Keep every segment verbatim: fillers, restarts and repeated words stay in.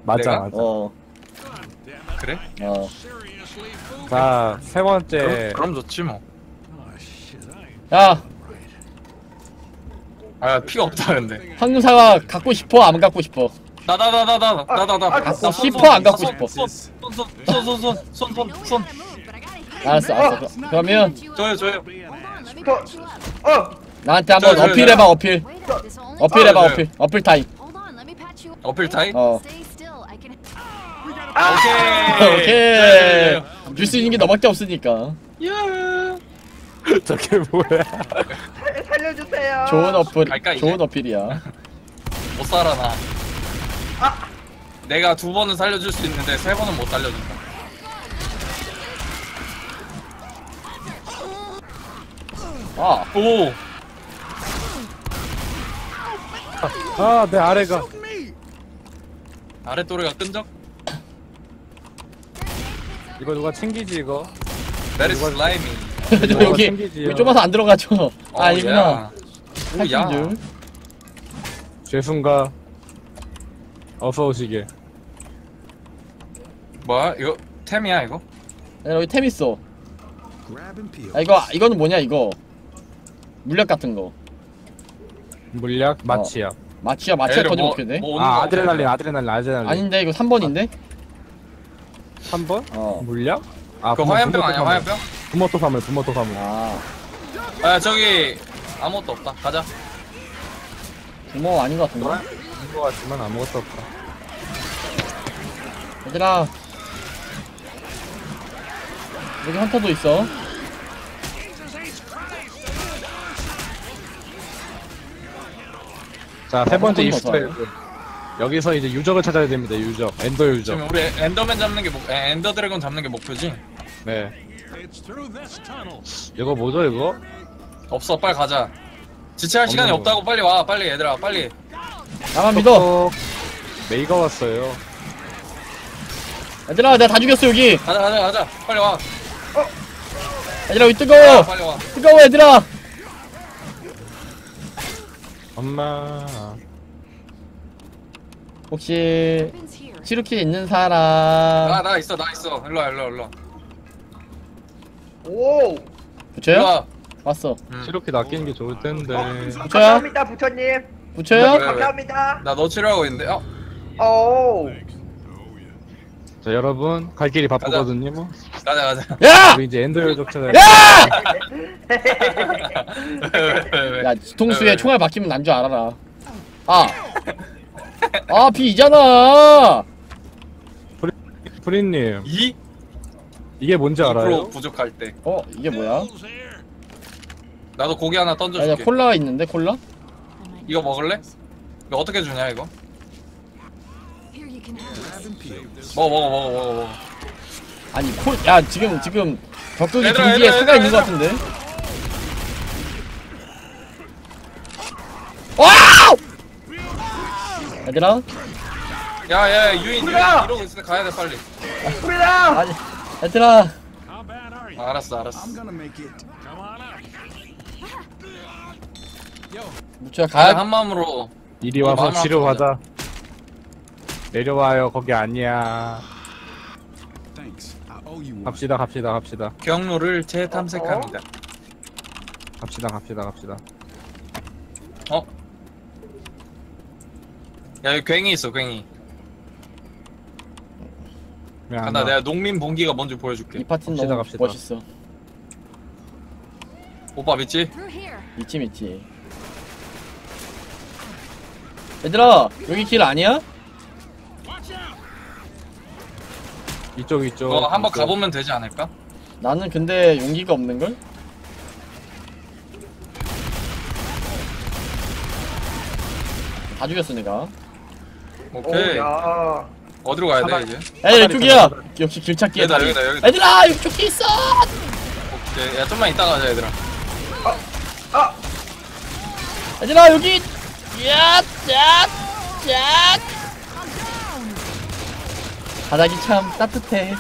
맞아 내가? 맞아. 어. 그래? 어. 자 세 번째. 그럼, 그럼 좋지 뭐. 야, 아 피가 없다 근데. 황금사과 갖고 싶어? 안 갖고 싶어? 나 나 나 나 나 나 나 나 갖고 싶어? 안 갖고 싶어? 손손손손손손손손 알았어, 알았어. 그- 그러면 저요 저요. 나한테 한번 저, 저, 어필해봐, 저. 어필. 어필해봐, 아, 어필. 어필 타임. 어필 타임? 어. 오케이. 오케이. 줄 수 있는 게 너밖에 없으니까. 저게 뭐야? 살려주세요. 좋은 어필, 갈까, 이제? 좋은 어필이야. 못 살아 나. 내가 두 번은 살려줄 수 있는데 세 번은 못 살려준다. 아, 오. 아 내 아래가. 아래 또래가 끈적? 이거 누가 챙기지 이거? That is slimy. 저 여기 챙기지요. 여기 좁아서 안 들어가죠. 아, 아니구나. 오야. 할인 줄. 죄송가. 어서 오시게. 뭐야? 이거 템이야 이거? 야, 여기 템 있어. 아, 이거 이거는 뭐냐 이거? 물약 같은 거. 물약 마취야. 마취야, 마취야 얘를 터지면 뭐- 어떻게 돼? 뭐 오는 아 거 아드레날린 없잖아. 아드레날린 아드레날린. 아닌데 이거 삼 번인데? 삼 번? 어. 물약? 아 그거 화염병 아니야 화염병? 부모토 사물 부모토 사물. 아, 아 저기 아무것도 없다. 가자. 구멍 아닌 것 같은데? 인거 같지만 아무것도 없다. 얘들아, 여기 헌터도 있어. 자 세 번째 한 이슈 번만 여기서 이제 유적을 찾아야 됩니다. 유적 엔더 유적. 지금 우리 엔더맨 잡는 게 목, 에, 엔더 드래곤 잡는 게 목표지? 네. 이거 뭐죠 이거? 없어 빨리 가자. 지체할 시간이 없는 거. 없다고 빨리 와 빨리 얘들아 빨리. 나만 믿어. 톡톡. 메이가 왔어요. 얘들아, 내가 다 죽였어 여기. 가자 가자 가자 빨리 와. 얘들아, 여기 야, 뜨거워. 빨리 와. 뜨거워 얘들아. 엄마. 혹시 치루키 있는 사람? 나 나 있어 나 있어. 일로 와 일로 와 일로 와. 오. 일로 붙여요? 와. 왔어. 음. 이렇게 낚이는 게 좋을 텐데. 붙여요? 감사합니다 부처님. 붙여요? 왜, 왜? 감사합니다. 나 너 치료하고 있는데. 어? 오. 자 여러분 갈 길이 바쁘거든요. 뭐. 가자 가자. 야! 우리 이제 엔더 유적 찾아야 야! 왜, 왜, 왜. 야, 뒤통수에 왜, 왜. 총알 박히면 난 줄 알아라. 아. 아, 비잖아. 프린님 이? 이게 뭔지 이 프로 알아요? 부족할 때. 어, 이게 뭐야? 나도 고기 하나 야, 야, 던져줄게. 콜라가 있는데 콜라? 이거 먹을래? 이거 어떻게 주냐 이거? 먹어 먹어 먹어 먹어 먹어. 아니, 콜, 야, 지금 지금 벽돌이 얘들아, 등지에 얘들아, 수가 얘들아, 있는 것 얘들아. 같은데. 와우! 얘들아, 야야 유인 유인 우리가! 이러고 있을 때 가야 돼 빨리. 우리다. 아니, 얘들아, 아, 알았어 알았어. 무쳐 가야 가. 한 마음으로. 이리 와서 마음을 치료하자. 내려와요 거기 아니야. 갑시다 갑시다 갑시다 경로를 재탐색합니다. 갑시다 갑시다 갑시다. 어? 야 여기 괭이 있어 괭이. 왜 안 간다. 와? 내가 농민 봉기가 뭔지 보여줄게. 이 파티는 갑시다, 너무 갑시다. 멋있어. 오빠 믿지? 있지, 있지. 얘들아, 여기 길 아니야? 이쪽 이쪽. 너 한번 이쪽. 가보면 되지 않을까? 나는 근데 용기가 없는 걸? 다 죽였어 내가. 오케이. 오야. 어디로 가야 돼 이제? 야, 이쪽이야. 역시 길 찾기에 여기다 다리. 여기다 여기다. 얘들아, 이쪽에 있어. 오케이. 야 좀만 이따 가자 얘들아. 아. 얘들아, 여기. 야, 야, 야. 바닥이 참 따뜻해.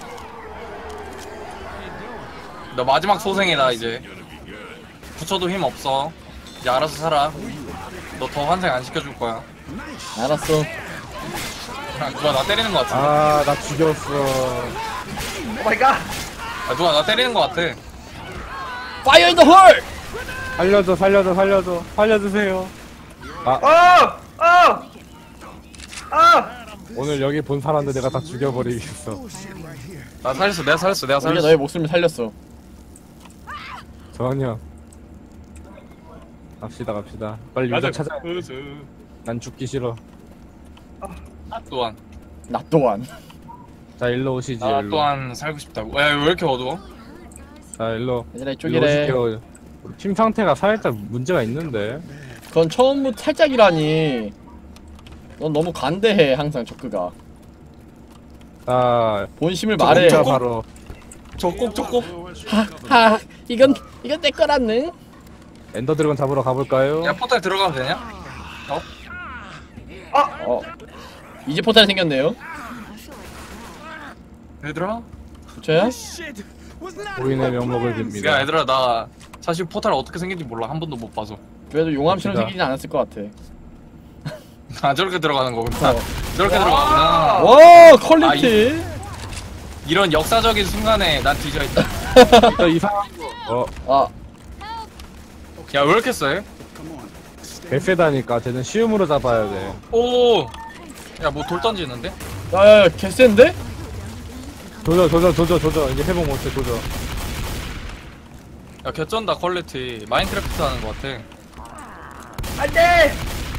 너 마지막 소생이다 이제. 붙여도 힘 없어. 이제 알아서 살아. 너 더 환생 안 시켜줄 거야. 알았어. 아, 누가 나 때리는 거 같은데. 아, 나 죽였어. 오 마이 갓. 아, 누가 나 때리는 거 같아. 파이어 인 더 홀! 살려줘, 살려줘, 살려줘. 살려주세요. 아, 어! 어! 어! 오늘 여기 본 사람들 내가 다 죽여버리겠어. 나 살렸어, 내가 살렸어, 내가 우리가 살렸어. 너의 목숨을 살렸어. 전혀. 갑시다, 갑시다. 빨리 유저 찾아. 난 죽기 싫어. 나 또한. 나 또한. 자, 일로 오시지. 나 일로. 또한 살고 싶다고. 야, 왜 이렇게 어두워? 자, 일로. 얘들아 일로 이쪽이래. 오실게요. 우리 팀 상태가 살짝 문제가 있는데. 그건 처음부터 살짝이라니. 넌 너무 관대해 항상 조크가. 자, 본심을 말해. 자, 바로. 저 꼭, 저 꼭. 하하 이건 이건 내 거라는. 엔더 드래곤 잡으러 가볼까요? 야, 포탈 들어가면 되냐? 어? 어. 이제 포탈이 생겼네요. 얘들아? 저야? 고인의 명목을 빕니다. 야, 얘들아, 나 사실 포탈 어떻게 생긴지 몰라. 한 번도 못 봐서. 그래도 용암처럼 갑시다. 생기진 않았을 것 같아. 아, 저렇게 들어가는 거구나. 어. 저렇게 들어가구나. 와 퀄리티. 이런 역사적인 순간에 난 뒤져있다. 또 이상한 거. 어, 아 야, 왜 이렇게 세? 개세다니까. 쟤는 쉬움으로 잡아야 돼. 오! 야, 뭐 돌 던지는데? 야야야 개센데? 조져, 조져, 조져, 조져. 이제 회복 못해, 조져. 야, 개쩐다, 퀄리티. 마인크래프트 하는 거 같아. 안 돼!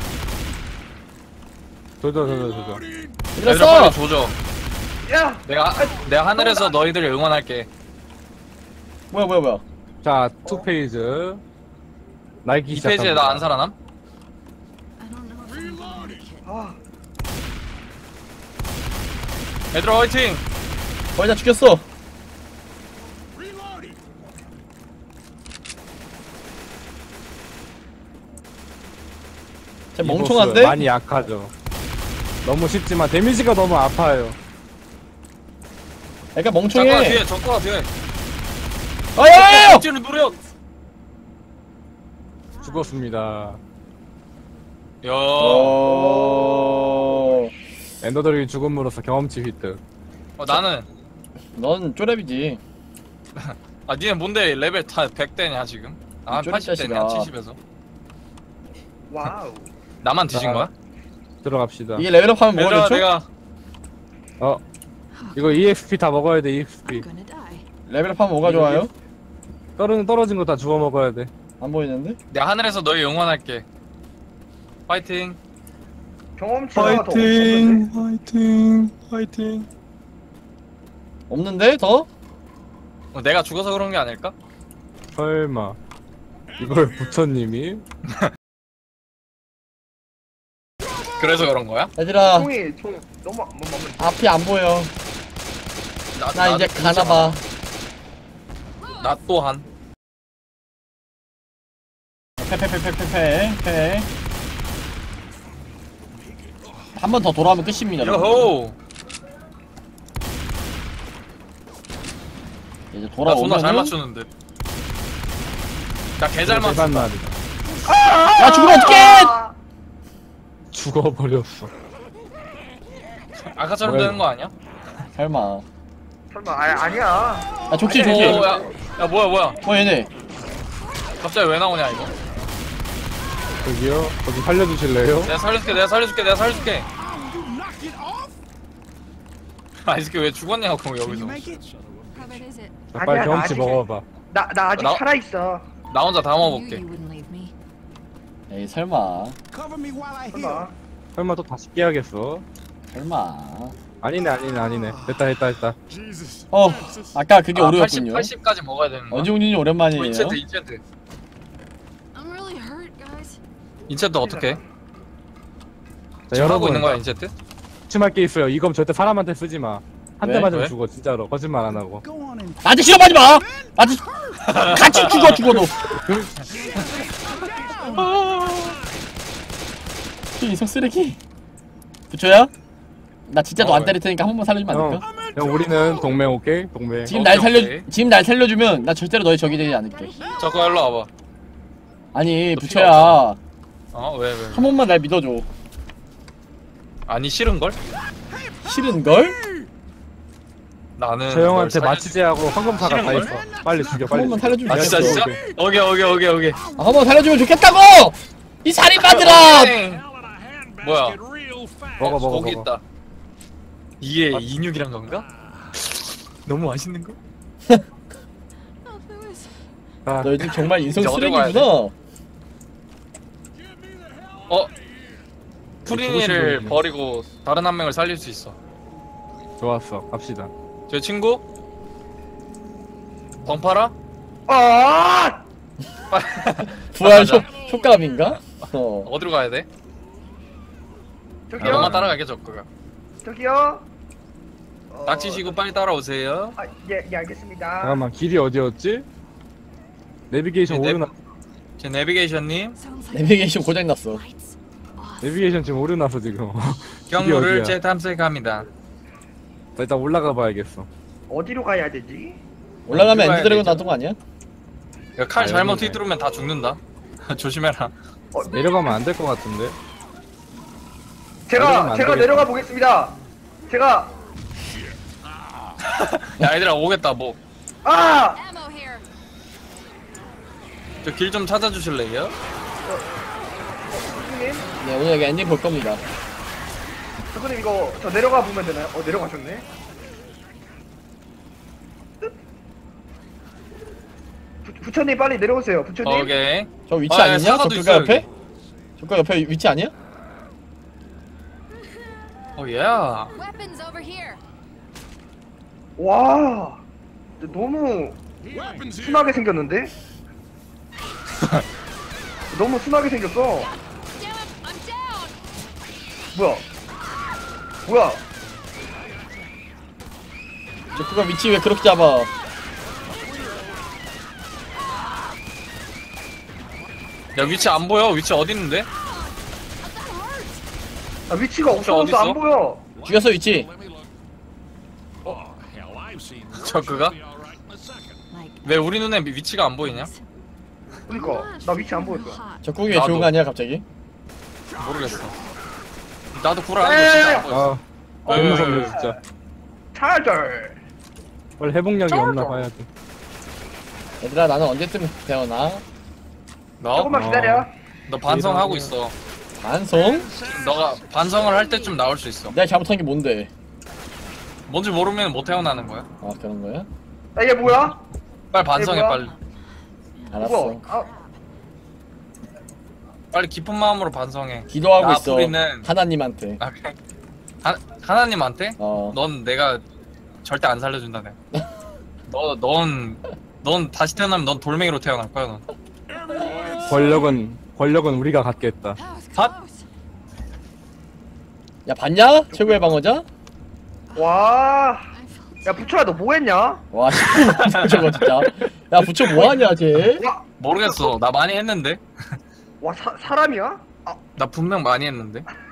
조져, 조져, 조져. 얘들아, 이랬어. 빨리 조져. 야! 내가, 내가 하늘에서 너희들을 응원할게. 뭐야 뭐야 뭐야. 자, 투 페이지. 나이키 이 페이지에 나 안 살아남? 아, 얘들아, 화이팅! 거의 다 죽였어. 쟤 멍청한데? 많이 약하죠. 너무 쉽지만 데미지가 너무 아파요. 그러니까 잠깐 멍청해. 뒤에, 잠깐 뒤에. 아야야야! 억지로 누려! 죽었습니다. 야, 어... 엔더들이 죽음으로써 경험치 획득. 어, 나는. 넌 쪼렙이지. 아, 니네 뭔데 레벨 다 백 대냐, 지금? 난 쫄 팔십 대냐, 자식아. 칠십에서. 와우. 나만 뒤진 자, 거야? 들어갑시다. 이게 레벨업하면 뭐가 얘들아, 좋죠? 내가. 어, 이거 이엑스피 다 먹어야 돼. 이엑스피. 레벨업하면 뭐가 좋아요? 떨어진 떨어진 거 다 주워 먹어야 돼. 안 보이는데? 내가 하늘에서 너희 응원할게. 파이팅. 경험치가 더 없었는데? 화이팅, 화이팅. 없는데 더? 어, 내가 죽어서 그런 게 아닐까? 설마 이걸 부처님이? 그래서 그런 거야? 얘들아 총이 총 너무 뭐, 뭐, 뭐. 앞이 안 보여. 나, 나 이제 가나봐. 나 또한. 패패패패패패 한 번 더 돌아오면 끝입니다. 요호. 이제 나 존나 잘 돌아오면은 맞추는데. 나 개 잘 맞춘다. 대단날이다. 야 죽으면 어떡해! 아! 죽어버렸어. 아까처럼 뭐야, 되는 거 아니야? 설마. 설마 아, 아니야. 야 좋지 오, 줘. 야, 야 뭐야 뭐야? 어 얘네. 갑자기 왜 나오냐 이거? 저기요, 거기 살려주실래요? 내가 살려줄게, 내가 살려줄게, 내가 살려줄게. 아, 이 새끼 왜 죽었냐고 여기서. 자, 빨리 아니야, 경험치 나 아직- 먹어봐. 나, 나 아직 나- 살아있어. 나 혼자 다 먹어볼게. 에이 설마. 설마. 설마 또 다시 깨야겠어? 설마. 아니네, 아니네, 아니네. 됐다, 됐다, 됐다. 어 아까 그게 아, 오류였군요. 팔십, 팔십까지 먹어야 되는 거야. 어지훈이 오랜만이에요. 인챈트, 인챈트. 인챈트 어떻게 해? 자, 지금 하고 여러분, 있는 거야 인챈트? 침할 게 있어요. 이건 절대 사람한테 쓰지 마. 한 대 왜? 맞으면 왜? 죽어, 진짜로. 거짓말 안 하고. 나한테 실험하지 마. 나한테 같이 죽어 죽어도. 이 인성 쓰레기. 부초야? 나 진짜 너 안 어, 때릴 테니까 한 번만 살려주면 안 형, 될까? 형, 우리는 동맹, 오케이? 동맹. 지금 오케이, 날 살려 오케이. 지금 날 살려주면 나 절대로 너의 적이 되지 않을게. 저거 일로 와봐. 아니 너 부초야 필요 어? 왜 왜? 한 번만 날 믿어줘. 아니 싫은걸? 싫은걸? 나는 저 형한테 널 살려주- 마취제하고 황금사가 다 싫은 있어. 빨리 죽여 한 빨리. 번만 살려주면 아 진짜 진짜? 오케이 오케이 오케이 오케이 아, 한번 살려주면 좋겠다고! 이 살인마들아! 땡. 뭐야 먹어 먹어 고기 먹어. 있다 이게 인육이란 건가? 너무 맛있는 거? 아, 너 요즘 정말 인성 이제 어디로 가야 쓰레기구나. 어? 죽으신 프리니를 분이네. 버리고 다른 한 명을 살릴 수 있어 좋았어. 갑시다. 저 친구? 덩파라? 아! 부활 맞아. 효, 효과음인가? 어. 어디로 가야 돼? 저기요. 너만 따라가게 적구가 저기요. 어, 닥치시고 빨리 따라오세요 아, 예, 예, 알겠습니다. 잠깐만 길이 어디였지? 내비게이션 네, 오류나. 제 내비게이션님 내비게이션 고장났어. 내비게이션 지금 오류나서 지금. 경로를 어디야? 재탐색합니다 나 일단 올라가 봐야겠어. 어디로 가야 되지? 올라가면 어디로 엔드 드래곤 가야 놔둔 거 아니야? 야, 칼 아, 잘못 여기네. 휘두르면 다 죽는다 조심해라 내려가면 안 될 것 같은데. 제가 내려가면 안 제가 되겠다. 내려가 보겠습니다. 제가 야 얘들아 오겠다 뭐 아! Ammo here. 저 길 좀 찾아주실래요? 선생님, 네, 오늘 여기 엔딩 볼 겁니다. 선생님 이거 저 내려가 보면 되나요? 어, 내려가셨네. 부, 부처님 빨리 내려오세요. 부처님. 오케이 저 위치 아, 야, 아니냐? 사과도 저가 있어, 옆에? 여기. 저가 옆에 위치 아니야? 어야 Weapons over here. 와, 너무 순하게 생겼는데? 너무 순하게 생겼어. Damn it, I'm down. 뭐야? 뭐야? 저가 위치 왜 그렇게 잡아? 야 위치 안 보여 위치 어디 있는데? 아, 위치가 혹시 없어서 어딨어? 안 보여. 죽였어 위치. 저 그가? 왜 우리 눈에 위- 위치가 안 보이냐? 그러니까 나 위치 안 보였어. 적국이 왜 나도. 좋은 거 아니야 갑자기? 모르겠어 나도 구라 야, 하는 거 진짜 야, 안 보였어 아 어, 너무 야, 무섭네 야, 진짜. 차저. 원래 회복력이 쩔어. 없나 봐야 돼. 얘들아 나는 언제쯤 태어나? 너? 조금만 기다려. 너 반성하고 있어 반성? 너가 반성을 할 때쯤 나올 수 있어 내가 잘못한 게 뭔데? 뭔지 모르면 못 태어나는 거야 아 그런 거야? 야, 얘 뭐야? 빨리 반성해 뭐야? 빨리 알았어. 누구? 아, 빨리 깊은 마음으로 반성해 기도하고 나 있어. 앞으로는- 하나님한테. 아, 그래? 하, 하나님한테? 어. 넌 내가 절대 안 살려준다 내가 너, 넌, 넌 다시 태어나면 넌 돌멩이로 태어날 거야 넌 권력은 권력은 우리가 갖겠다. That was 핫. close. 야 봤냐? 최고의 방어자? 와. I felt 야, 부처야 너 뭐했냐? 와 저거 진짜. 야 부처 뭐하냐 쟤? 와, 모르겠어 나 많이 했는데 와 사, 사람이야? 아, 나 분명 많이 했는데